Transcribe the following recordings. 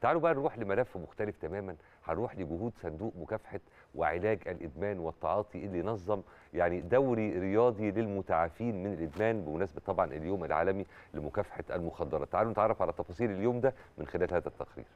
تعالوا بقى نروح لملف مختلف تماما، هنروح لجهود صندوق مكافحه وعلاج الادمان والتعاطي اللي نظم يعني دوري رياضي للمتعافين من الادمان بمناسبه طبعا اليوم العالمي لمكافحه المخدرات. تعالوا نتعرف على تفاصيل اليوم ده من خلال هذا التقرير.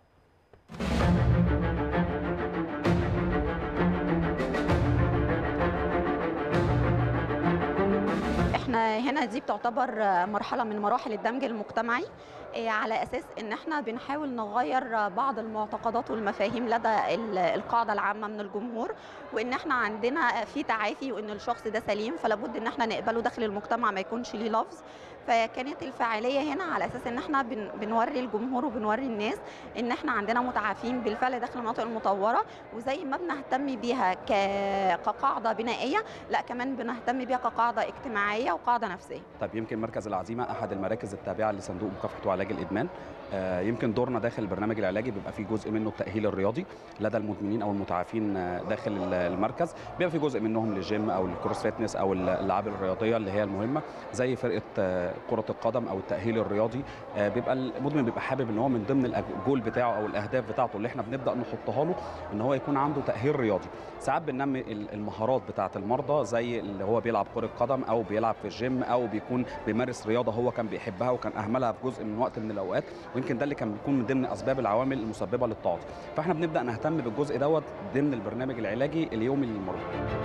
احنا هنا دي بتعتبر مرحلة من مراحل الدمج المجتمعي، على أساس إن احنا بنحاول نغير بعض المعتقدات والمفاهيم لدى القاعدة العامة من الجمهور، وإن احنا عندنا في تعافي وإن الشخص ده سليم، فلابد إن احنا نقبله داخل المجتمع ما يكونش ليه لفظ. فكانت الفعالية هنا على أساس إن احنا بنوري الجمهور وبنوري الناس إن احنا عندنا متعافين بالفعل داخل المناطق المطورة، وزي ما بنهتم بيها كقاعدة بنائية، لا كمان بنهتم بيها كقاعدة اجتماعية وقاعدة نفسية. طيب يمكن مركز العزيمة أحد المراكز التابعة لصندوق مكافحة وعلاج الإدمان. يمكن دورنا داخل البرنامج العلاجي بيبقى فيه جزء منه التأهيل الرياضي لدى المدمنين أو المتعافين داخل المركز، بيبقى فيه جزء منهم للجيم أو الكروس فيتنس أو الألعاب الرياضية اللي هي المهمة زي فرقة كرة القدم أو التأهيل الرياضي. بيبقى المدمن بيبقى حابب إن هو من ضمن الجول بتاعه أو الأهداف بتاعته اللي إحنا بنبدأ نحطها له إن هو يكون عنده تأهيل رياضي. ساعات بننمي المهارات بتاعة المرضى زي اللي هو بيلعب كرة قدم أو بيلعب في الجيم أو بيكون بيمارس رياضة هو كان بيحبها وكان أهملها في جزء من وقت من الأوقات، ويمكن ده اللي كان بيكون من ضمن أسباب العوامل المسببة للتعاطي. فإحنا بنبدأ نهتم بالجزء دوت ضمن البرنامج العلاجي اليومي للمرضى.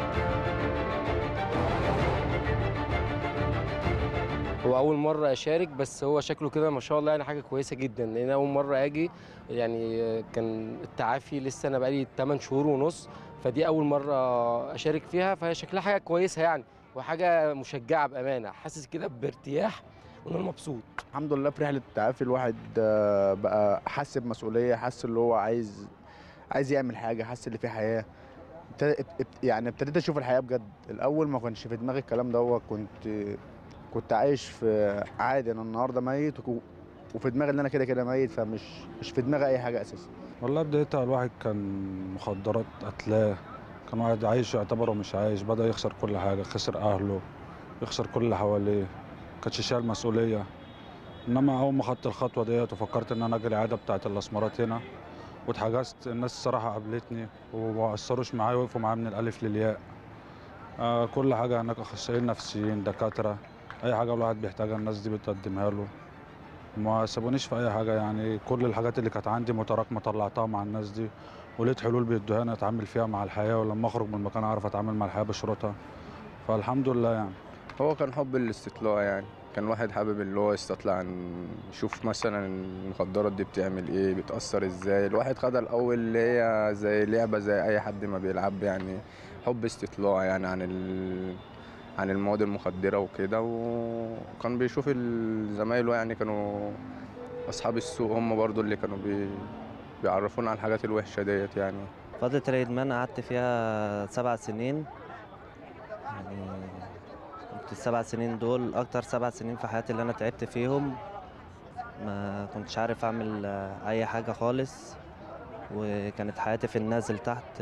هو أول مرة أشارك، بس هو شكله كده ما شاء الله يعني حاجة كويسة جدا، لأن أول مرة أجي يعني كان التعافي لسه أنا بقالي 8 شهور ونص، فدي أول مرة أشارك فيها، فهي شكلها حاجة كويسة يعني وحاجة مشجعة بأمانة، حاسس كده بارتياح وأنا مبسوط. الحمد لله في رحلة التعافي الواحد بقى حس بمسؤولية، حس اللي هو عايز يعمل حاجة، حس اللي فيه حياة. يعني ابتديت أشوف الحياة بجد. الأول ما كانش في دماغي الكلام ده، كنت عايش في عادي، أنا النهاردة ميت وفي دماغي إن أنا كده كده ميت، مش في دماغي أي حاجة أساسا. والله بدايتها الواحد كان مخدرات قتلاه، كان واحد عايش يعتبره مش عايش، بدأ يخسر كل حاجة، خسر أهله، يخسر كل اللي حواليه، كانش شايل مسؤولية. إنما أول ما خدت الخطوة ديت وفكرت إن أنا أجي العيادة بتاعة الأسمرات هنا واتحجزت، الناس الصراحة قابلتني وما قصروش معايا، وقفوا معايا من الألف للياء. كل حاجة هناك، أخصائيين نفسيين، دكاترة، أي حاجة الواحد بيحتاجها الناس دي بتقدمها له. ما سابونيش في أي حاجة، يعني كل الحاجات اللي كانت عندي متراكمة طلعتها مع الناس دي، ولقيت حلول بيدوها أنا أتعامل فيها مع الحياة، ولما أخرج من المكان أعرف أتعامل مع الحياة بشروطها، فالحمد لله يعني. هو كان حب الاستطلاع، يعني كان واحد حابب اللي هو يستطلع عن يشوف مثلا المخدرات دي بتعمل ايه، بتأثر ازاي. الواحد خدها الأول اللي هي زي لعبة زي أي حد ما بيلعب، يعني حب استطلاع يعني عن المواد المخدرة وكده. وكان بيشوف زمايله يعني كانوا أصحاب السوق هم برضو اللي كانوا بيعرفونا على الحاجات الوحشة ديت. يعني فترة الإدمان قعدت فيها 7 سنين، يعني كنت ال7 سنين دول أكتر 7 سنين في حياتي اللي أنا تعبت فيهم. ما كنتش عارف أعمل أي حاجة خالص، وكانت حياتي في النازل تحت،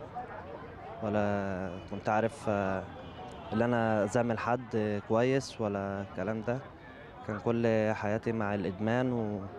ولا كنت عارف اللي أنا أزامل حد كويس ولا الكلام ده. كان كل حياتي مع الإدمان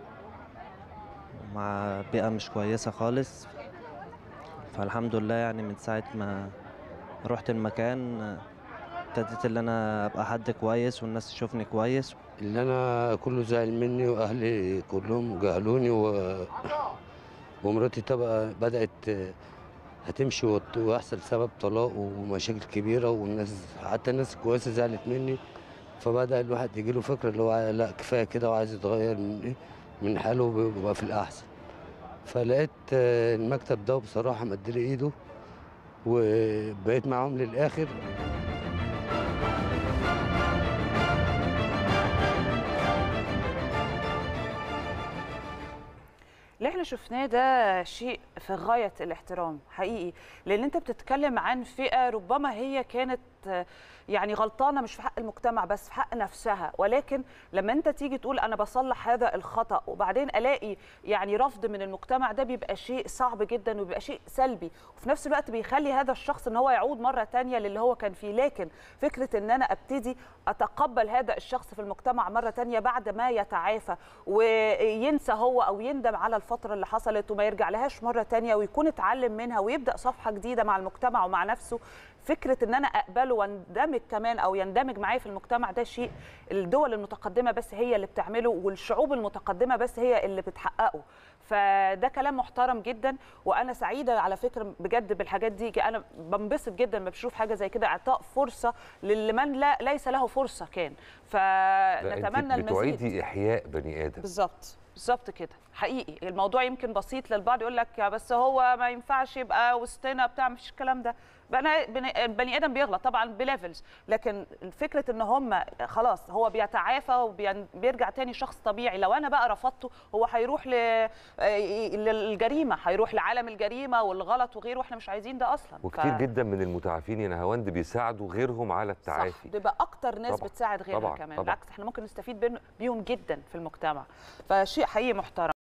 ومع بيئة مش كويسة خالص. فالحمد لله يعني من ساعة ما رحت المكان ابتديت اللي انا ابقى حد كويس والناس تشوفني كويس. اللي انا كله زعل مني واهلي كلهم جهلوني ومراتي طبعا بدات هتمشي ويحصل سبب طلاق ومشاكل كبيره، والناس حتى الناس كويسه زعلت مني. فبدا الواحد يجي له فكره اللي هو لا كفايه كده وعايز يتغير من حاله ويبقى في الاحسن. فلقيت المكتب ده بصراحه مديلي ايده وبقيت معاهم للاخر. اللي احنا شفناه ده شيء في غاية الاحترام حقيقي، لأن انت بتتكلم عن فئة ربما هي كانت يعني غلطانه مش في حق المجتمع بس في حق نفسها، ولكن لما انت تيجي تقول انا بصلح هذا الخطا وبعدين الاقي يعني رفض من المجتمع، ده بيبقى شيء صعب جدا وبيبقى شيء سلبي، وفي نفس الوقت بيخلي هذا الشخص ان هو يعود مره ثانيه للي هو كان فيه. لكن فكره ان انا ابتدي اتقبل هذا الشخص في المجتمع مره ثانيه بعد ما يتعافى وينسى هو او يندم على الفتره اللي حصلت وما يرجع لهاش مره ثانيه ويكون اتعلم منها ويبدا صفحه جديده مع المجتمع ومع نفسه، فكره ان انا اقبله واندمج كمان او يندمج معايا في المجتمع، ده شيء الدول المتقدمه بس هي اللي بتعمله والشعوب المتقدمه بس هي اللي بتحققه. فده كلام محترم جدا، وانا سعيده على فكره بجد بالحاجات دي. انا بنبسط جدا لما بشوف حاجه زي كده، اعطاء فرصه لمن ليس له فرصه كان، فنتمنى المزيد. بتعيدي احياء بني ادم. بالظبط كده حقيقي. الموضوع يمكن بسيط للبعض، يقول لك بس هو ما ينفعش يبقى وسطنا بتاع، مفيش الكلام ده. بني ادم بيغلط طبعا بليفلز، لكن فكره ان هم خلاص هو بيتعافى وبيرجع تاني شخص طبيعي. لو انا بقى رفضته هو هيروح للجريمه، هيروح لعالم الجريمه والغلط وغيره، واحنا مش عايزين ده اصلا. وكتير جدا من المتعافين يا نهاوند بيساعدوا غيرهم على التعافي. صح، بيبقى اكتر ناس طبعًا بتساعد غيرها كمان. بالعكس احنا ممكن نستفيد بيهم جدا في المجتمع، فشيء حقيقي محترم.